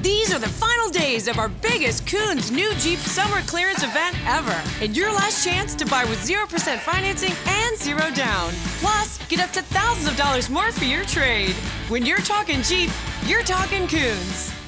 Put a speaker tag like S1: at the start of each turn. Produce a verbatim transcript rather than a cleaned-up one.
S1: These are the final days of our biggest Koons new Jeep summer clearance event ever. And your last chance to buy with zero percent financing and zero down. Plus, get up to thousands of dollars more for your trade. When you're talking Jeep, you're talking Koons.